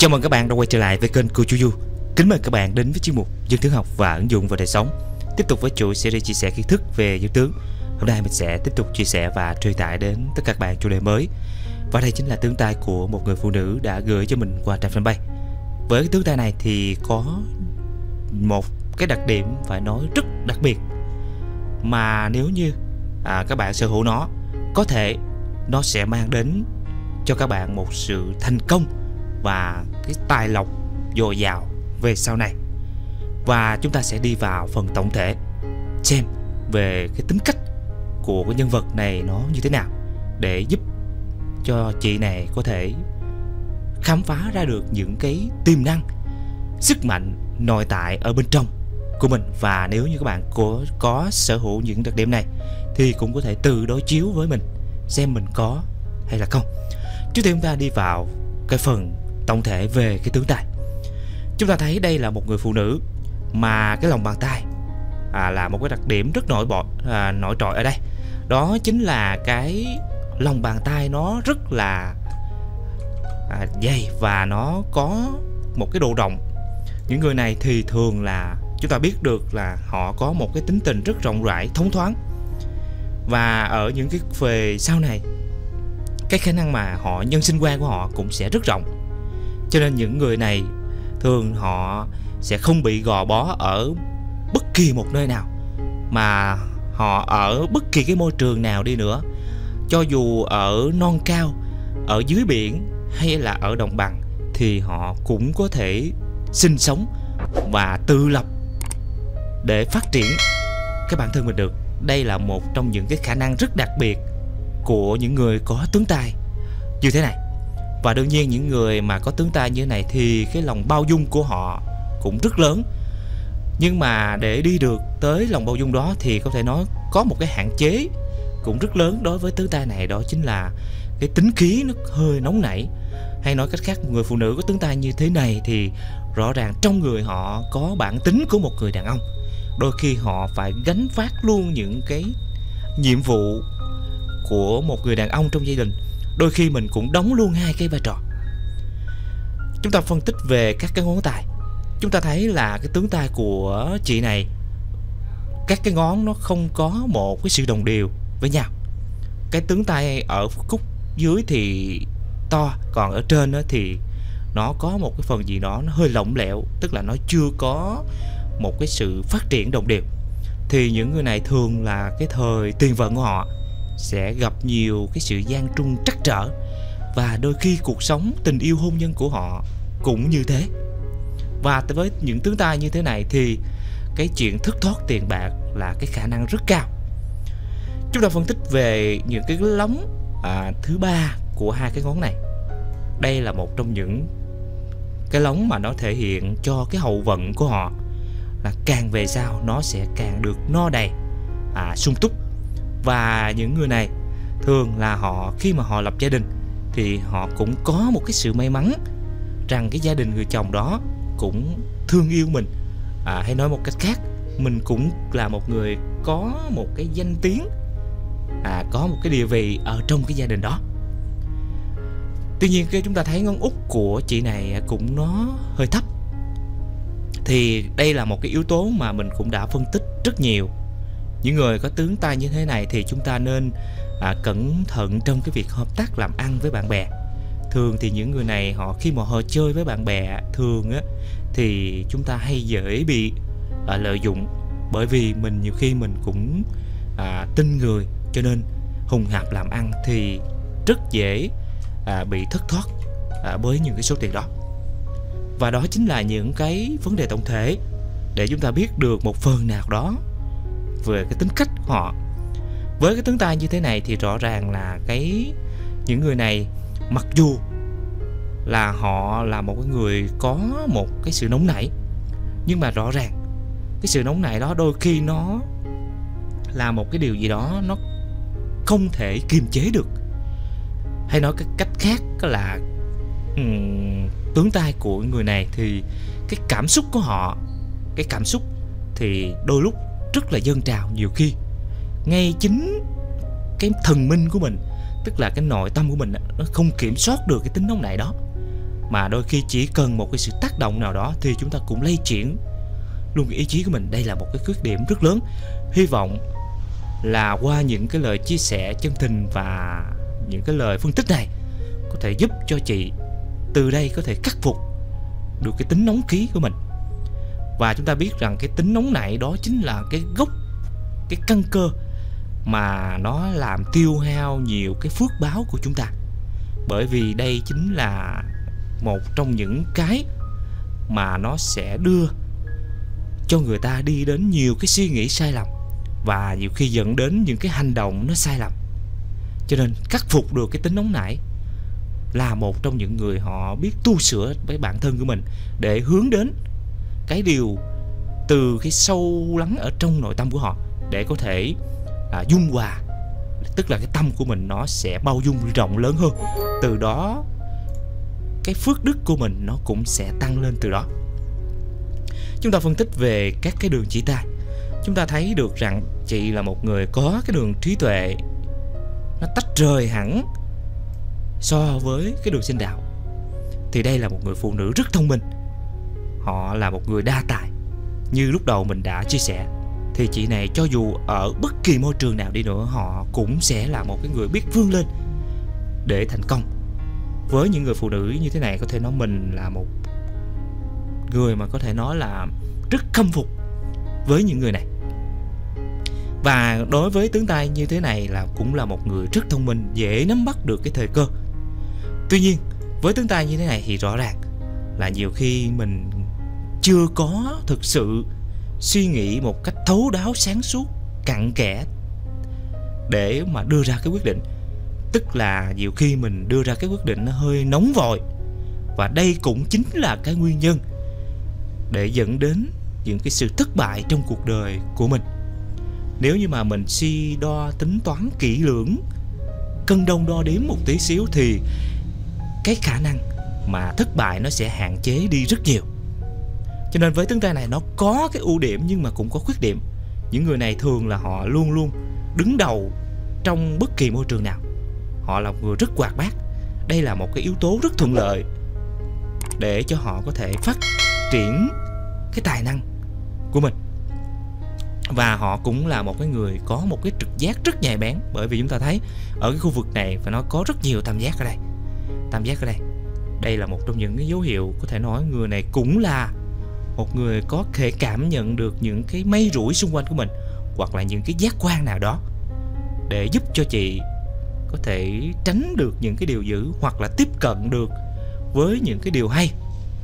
Chào mừng các bạn đã quay trở lại với kênh của Chu Du. Kính mời các bạn đến với chuyên mục Dân Tướng Học và ứng dụng vào đời sống. Tiếp tục với chuỗi series chia sẻ kiến thức về dân tướng. Hôm nay mình sẽ tiếp tục chia sẻ và truyền tải đến tất cả các bạn chủ đề mới. Và đây chính là tướng tay của một người phụ nữ đã gửi cho mình qua trang fanpage. Với cái tướng tay này thì có một cái đặc điểm phải nói rất đặc biệt, mà nếu như các bạn sở hữu nó, có thể nó sẽ mang đến cho các bạn một sự thành công và cái tài lộc dồi dào về sau này. Và chúng ta sẽ đi vào phần tổng thể, xem về cái tính cách của cái nhân vật này nó như thế nào, để giúp cho chị này có thể khám phá ra được những cái tiềm năng, sức mạnh nội tại ở bên trong của mình. Và nếu như các bạn có sở hữu những đặc điểm này thì cũng có thể tự đối chiếu với mình xem mình có hay là không. Trước tiên chúng ta đi vào cái phần tổng thể về cái tướng tay. Chúng ta thấy đây là một người phụ nữ mà cái lòng bàn tay là một cái đặc điểm rất nổi trội ở đây. Đó chính là cái lòng bàn tay nó rất là dày và nó có một cái độ rộng. Những người này thì thường là chúng ta biết được là họ có một cái tính tình rất rộng rãi, thông thoáng. Và ở những cái về sau này, cái khả năng mà họ nhân sinh quan của họ cũng sẽ rất rộng. Cho nên những người này thường họ sẽ không bị gò bó ở bất kỳ một nơi nào, mà họ ở bất kỳ cái môi trường nào đi nữa, cho dù ở non cao, ở dưới biển hay là ở đồng bằng, thì họ cũng có thể sinh sống và tự lập để phát triển cái bản thân mình được. Đây là một trong những cái khả năng rất đặc biệt của những người có tướng tay như thế này. Và đương nhiên những người mà có tướng tay như thế này thì cái lòng bao dung của họ cũng rất lớn. Nhưng mà để đi được tới lòng bao dung đó thì có thể nói có một cái hạn chế cũng rất lớn đối với tướng tay này, đó chính là cái tính khí nó hơi nóng nảy. Hay nói cách khác, người phụ nữ có tướng tay như thế này thì rõ ràng trong người họ có bản tính của một người đàn ông. Đôi khi họ phải gánh vác luôn những cái nhiệm vụ của một người đàn ông trong gia đình. Đôi khi mình cũng đóng luôn hai cái vai trò. Chúng ta phân tích về các cái ngón tay. Chúng ta thấy là cái tướng tay của chị này, các cái ngón nó không có một cái sự đồng đều với nhau. Cái tướng tay ở khúc dưới thì to, còn ở trên thì nó có một cái phần gì đó nó hơi lỏng lẻo, tức là nó chưa có một cái sự phát triển đồng đều. Thì những người này thường là cái thời tiền vận của họ sẽ gặp nhiều cái sự gian truân trắc trở, và đôi khi cuộc sống tình yêu hôn nhân của họ cũng như thế. Và với những tướng tay như thế này thì cái chuyện thất thoát tiền bạc là cái khả năng rất cao. Chúng ta phân tích về những cái lóng thứ ba của hai cái ngón này. Đây là một trong những cái lóng mà nó thể hiện cho cái hậu vận của họ là càng về sau nó sẽ càng được no đầy, sung túc. Và những người này thường là họ khi mà họ lập gia đình thì họ cũng có một cái sự may mắn rằng cái gia đình người chồng đó cũng thương yêu mình. Hay nói một cách khác, mình cũng là một người có một cái danh tiếng, có một cái địa vị ở trong cái gia đình đó. Tuy nhiên khi chúng ta thấy ngón út của chị này cũng nó hơi thấp, thì đây là một cái yếu tố mà mình cũng đã phân tích rất nhiều. Những người có tướng tay như thế này thì chúng ta nên cẩn thận trong cái việc hợp tác làm ăn với bạn bè. Thường thì những người này họ khi mà họ chơi với bạn bè thường thì chúng ta hay dễ bị lợi dụng, bởi vì mình nhiều khi mình cũng tin người, cho nên hùng hạp làm ăn thì rất dễ bị thất thoát với những cái số tiền đó. Và đó chính là những cái vấn đề tổng thể để chúng ta biết được một phần nào đó về cái tính cách của họ. Với cái tướng tay như thế này thì rõ ràng là những người này, mặc dù là họ là một cái người có một cái sự nóng nảy, nhưng mà rõ ràng cái sự nóng nảy đó đôi khi nó là một cái điều gì đó nó không thể kiềm chế được. Hay nói cái cách khác là tướng tay của người này thì cái cảm xúc của họ, cái cảm xúc thì đôi lúc rất là dâng trào. Nhiều khi ngay chính cái thần minh của mình, tức là cái nội tâm của mình, nó không kiểm soát được cái tính nóng nảy đó. mà đôi khi chỉ cần một cái sự tác động nào đó thì chúng ta cũng lay chuyển luôn cái ý chí của mình. Đây là một cái khuyết điểm rất lớn. Hy vọng là qua những cái lời chia sẻ chân tình và những cái lời phân tích này có thể giúp cho chị từ đây có thể khắc phục được cái tính nóng ký của mình. Và chúng ta biết rằng cái tính nóng nảy đó chính là cái gốc, cái căn cơ mà nó làm tiêu hao nhiều cái phước báo của chúng ta. Bởi vì đây chính là một trong những cái mà nó sẽ đưa cho người ta đi đến nhiều cái suy nghĩ sai lầm, và nhiều khi dẫn đến những cái hành động nó sai lầm. Cho nên khắc phục được cái tính nóng nảy là một trong những người họ biết tu sửa với bản thân của mình để hướng đến cái điều từ cái sâu lắng ở trong nội tâm của họ, để có thể dung hòa, tức là cái tâm của mình nó sẽ bao dung rộng lớn hơn. Từ đó cái phước đức của mình nó cũng sẽ tăng lên từ đó. Chúng ta phân tích về các cái đường chỉ tay, chúng ta thấy được rằng chị là một người có cái đường trí tuệ nó tách rời hẳn so với cái đường sinh đạo. Thì đây là một người phụ nữ rất thông minh, họ là một người đa tài. Như lúc đầu mình đã chia sẻ, thì chị này cho dù ở bất kỳ môi trường nào đi nữa, họ cũng sẽ là một cái người biết vươn lên để thành công. Với những người phụ nữ như thế này, có thể nói mình là một người mà có thể nói là rất khâm phục với những người này. Và đối với tướng tay như thế này là cũng là một người rất thông minh, dễ nắm bắt được cái thời cơ. Tuy nhiên với tướng tay như thế này thì rõ ràng là nhiều khi mình chưa có thực sự suy nghĩ một cách thấu đáo, sáng suốt, cặn kẽ để mà đưa ra cái quyết định. Tức là nhiều khi mình đưa ra cái quyết định nó hơi nóng vội, và đây cũng chính là cái nguyên nhân để dẫn đến những cái sự thất bại trong cuộc đời của mình. Nếu như mà mình suy đo tính toán kỹ lưỡng, cân đong đo đếm một tí xíu, thì cái khả năng mà thất bại nó sẽ hạn chế đi rất nhiều. Cho nên với tướng tay này nó có cái ưu điểm nhưng mà cũng có khuyết điểm. Những người này thường là họ luôn luôn đứng đầu trong bất kỳ môi trường nào. Họ là một người rất hoạt bát. Đây là một cái yếu tố rất thuận lợi để cho họ có thể phát triển cái tài năng của mình. Và họ cũng là một cái người có một cái trực giác rất nhạy bén. Bởi vì chúng ta thấy ở cái khu vực này phải nói có rất nhiều tam giác ở đây. Tam giác ở đây, đây là một trong những cái dấu hiệu có thể nói người này cũng là một người có thể cảm nhận được những cái mây rủi xung quanh của mình, hoặc là những cái giác quan nào đó để giúp cho chị có thể tránh được những cái điều dữ, hoặc là tiếp cận được với những cái điều hay.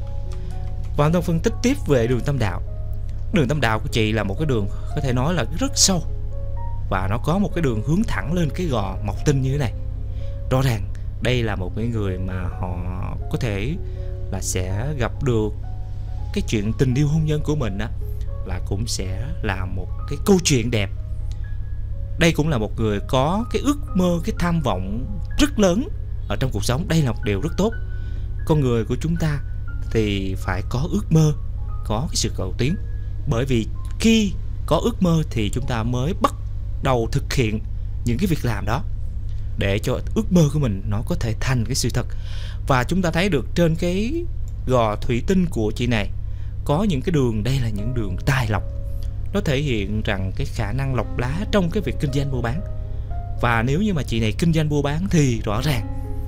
Và tôi phân tích tiếp về đường tâm đạo. Đường tâm đạo của chị là một cái đường có thể nói là rất sâu, và nó có một cái đường hướng thẳng lên cái gò mọc tinh như thế này. Rõ ràng đây là một cái người mà họ có thể là sẽ gặp được cái chuyện tình yêu hôn nhân của mình á, là cũng sẽ là một cái câu chuyện đẹp. Đây cũng là một người có cái ước mơ, cái tham vọng rất lớn ở trong cuộc sống. Đây là một điều rất tốt. Con người của chúng ta thì phải có ước mơ, có cái sự cầu tiến. Bởi vì khi có ước mơ thì chúng ta mới bắt đầu thực hiện những cái việc làm đó, để cho ước mơ của mình nó có thể thành cái sự thật. Và chúng ta thấy được trên cái gò thủy tinh của chị này có những cái đường, đây là những đường tài lộc. Nó thể hiện rằng cái khả năng lọc lá trong cái việc kinh doanh mua bán. Và nếu như mà chị này kinh doanh mua bán thì rõ ràng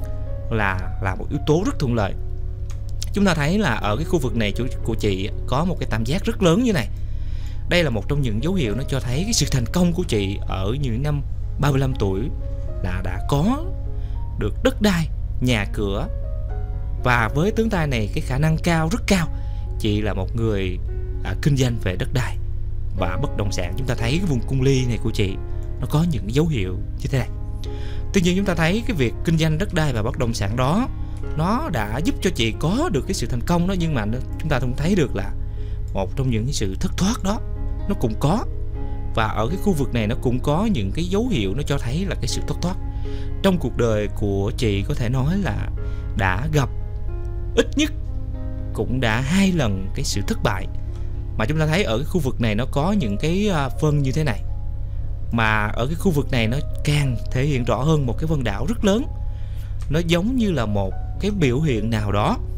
là một yếu tố rất thuận lợi. Chúng ta thấy là ở cái khu vực này của chị có một cái tam giác rất lớn như này. Đây là một trong những dấu hiệu nó cho thấy cái sự thành công của chị ở những năm 35 tuổi, là đã có được đất đai, nhà cửa. Và với tướng tay này cái khả năng cao, rất cao. Chị là một người kinh doanh về đất đai và bất động sản. Chúng ta thấy cái vùng cung ly này của chị nó có những dấu hiệu như thế này. Tuy nhiên chúng ta thấy cái việc kinh doanh đất đai và bất động sản đó nó đã giúp cho chị có được cái sự thành công đó, nhưng mà chúng ta không thấy được là một trong những cái sự thất thoát đó nó cũng có. Và ở cái khu vực này nó cũng có những cái dấu hiệu nó cho thấy là cái sự thất thoát. Trong cuộc đời của chị có thể nói là đã gặp ít nhất cũng đã 2 lần cái sự thất bại. Mà chúng ta thấy ở cái khu vực này nó có những cái vân như thế này. Mà ở cái khu vực này nó càng thể hiện rõ hơn một cái vân đảo rất lớn. Nó giống như là một cái biểu hiện nào đó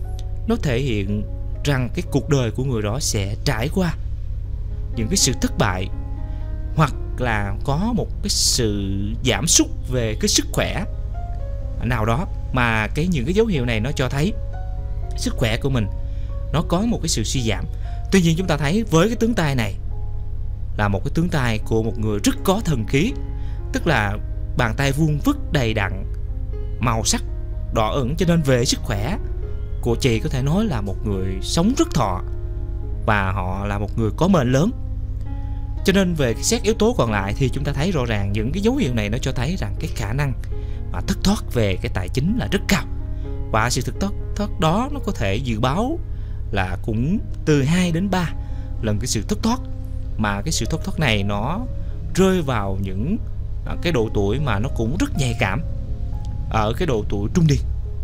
nó thể hiện rằng cái cuộc đời của người đó sẽ trải qua những cái sự thất bại, hoặc là có một cái sự giảm sút về cái sức khỏe nào đó, mà những cái dấu hiệu này nó cho thấy sức khỏe của mình nó có một cái sự suy giảm. Tuy nhiên chúng ta thấy với cái tướng tay này là một cái tướng tay của một người rất có thần khí, tức là bàn tay vuông vức đầy đặn, màu sắc đỏ ửng, cho nên về sức khỏe của chị có thể nói là một người sống rất thọ, và họ là một người có mệnh lớn. Cho nên về xét yếu tố còn lại thì chúng ta thấy rõ ràng những cái dấu hiệu này nó cho thấy rằng cái khả năng mà thất thoát về cái tài chính là rất cao, và sự thất thoát đó nó có thể dự báo là cũng từ 2 đến 3 lần cái sự thất thoát, mà cái sự thất thoát này nó rơi vào những cái độ tuổi mà nó cũng rất nhạy cảm, ở cái độ tuổi trung niên.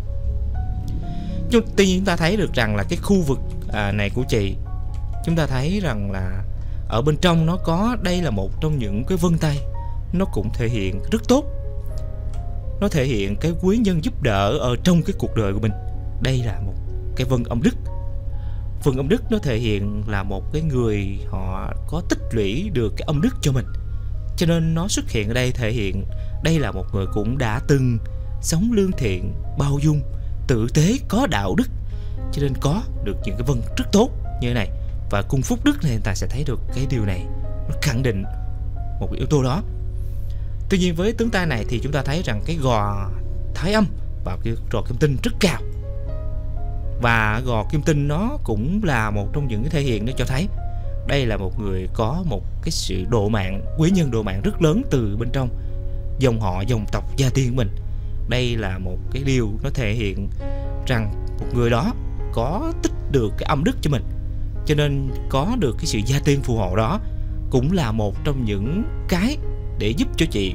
Tuy nhiên chúng ta thấy được rằng là cái khu vực này của chị, chúng ta thấy rằng là ở bên trong nó có, đây là một trong những cái vân tay nó cũng thể hiện rất tốt, nó thể hiện cái quý nhân giúp đỡ ở trong cái cuộc đời của mình. Đây là một cái vân âm đức. Vân âm đức nó thể hiện là một cái người họ có tích lũy được cái âm đức cho mình, cho nên nó xuất hiện ở đây thể hiện đây là một người cũng đã từng sống lương thiện, bao dung, tử tế, có đạo đức, cho nên có được những cái vân rất tốt như thế này. Và cung phúc đức này ta sẽ thấy được cái điều này nó khẳng định một cái yếu tố đó. Tuy nhiên với tướng tay này thì chúng ta thấy rằng cái gò thái âm và cái gò kim tinh rất cao, và gò kim tinh nó cũng là một trong những cái thể hiện nó cho thấy đây là một người có một cái sự độ mạng, quý nhân độ mạng rất lớn từ bên trong dòng họ, dòng tộc, gia tiên của mình. Đây là một cái điều nó thể hiện rằng một người đó có tích được cái âm đức cho mình, cho nên có được cái sự gia tiên phù hộ đó cũng là một trong những cái để giúp cho chị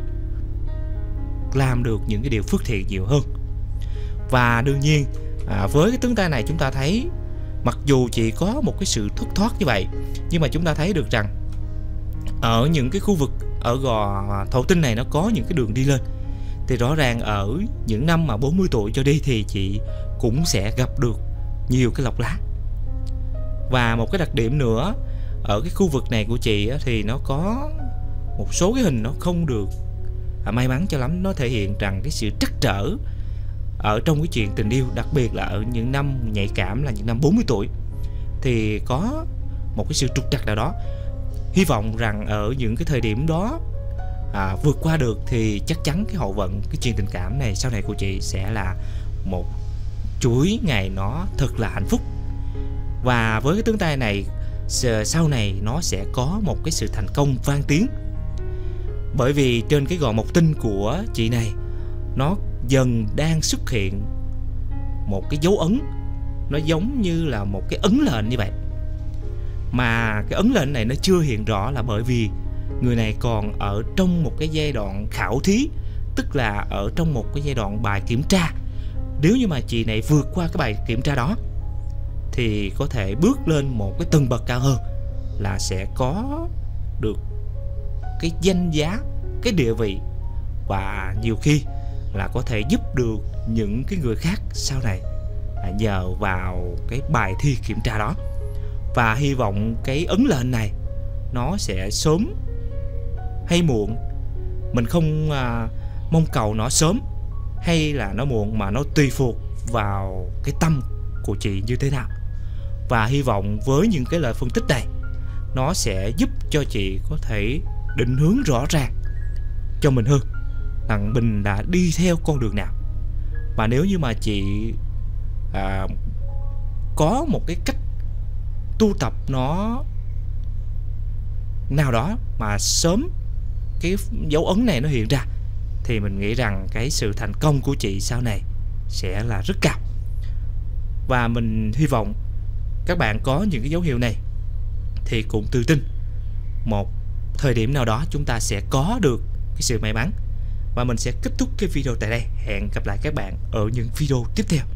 làm được những cái điều phước thiện nhiều hơn. Và đương nhiên với cái tướng tay này chúng ta thấy mặc dù chị có một cái sự thất thoát như vậy, nhưng mà chúng ta thấy được rằng ở những cái khu vực ở gò thổ tinh này nó có những cái đường đi lên, thì rõ ràng ở những năm mà 40 tuổi cho đi thì chị cũng sẽ gặp được nhiều cái lộc lá. Và một cái đặc điểm nữa ở cái khu vực này của chị thì nó có một số cái hình nó không được may mắn cho lắm. Nó thể hiện rằng cái sự trắc trở ở trong cái chuyện tình yêu, đặc biệt là ở những năm nhạy cảm là những năm 40 tuổi thì có một cái sự trục trặc nào đó. Hy vọng rằng ở những cái thời điểm đó vượt qua được thì chắc chắn cái hậu vận, cái chuyện tình cảm này sau này của chị sẽ là một chuỗi ngày nó thật là hạnh phúc. Và với cái tướng tay này sau này nó sẽ có một cái sự thành công vang tiếng, bởi vì trên cái gò mộc tinh của chị này nó dần đang xuất hiện một cái dấu ấn, nó giống như là một cái ấn lệnh như vậy. Mà cái ấn lệnh này nó chưa hiện rõ là bởi vì người này còn ở trong một cái giai đoạn khảo thí, tức là ở trong một cái giai đoạn bài kiểm tra. Nếu như mà chị này vượt qua cái bài kiểm tra đó thì có thể bước lên một cái tầng bậc cao hơn, là sẽ có được cái danh giá, cái địa vị, và nhiều khi là có thể giúp được những cái người khác sau này nhờ vào cái bài thi kiểm tra đó. Và hy vọng cái ấn lệnh này nó sẽ sớm hay muộn, mình không mong cầu nó sớm hay là nó muộn, mà nó tùy thuộc vào cái tâm của chị như thế nào. Và hy vọng với những cái lời phân tích này nó sẽ giúp cho chị có thể định hướng rõ ràng cho mình hơn rằng mình đã đi theo con đường nào. Và nếu như mà chị có một cái cách tu tập nó nào đó mà sớm cái dấu ấn này nó hiện ra, thì mình nghĩ rằng cái sự thành công của chị sau này sẽ là rất cao. Và mình hy vọng các bạn có những cái dấu hiệu này thì cũng tự tin một thời điểm nào đó chúng ta sẽ có được cái sự may mắn. Và mình sẽ kết thúc cái video tại đây. Hẹn gặp lại các bạn ở những video tiếp theo.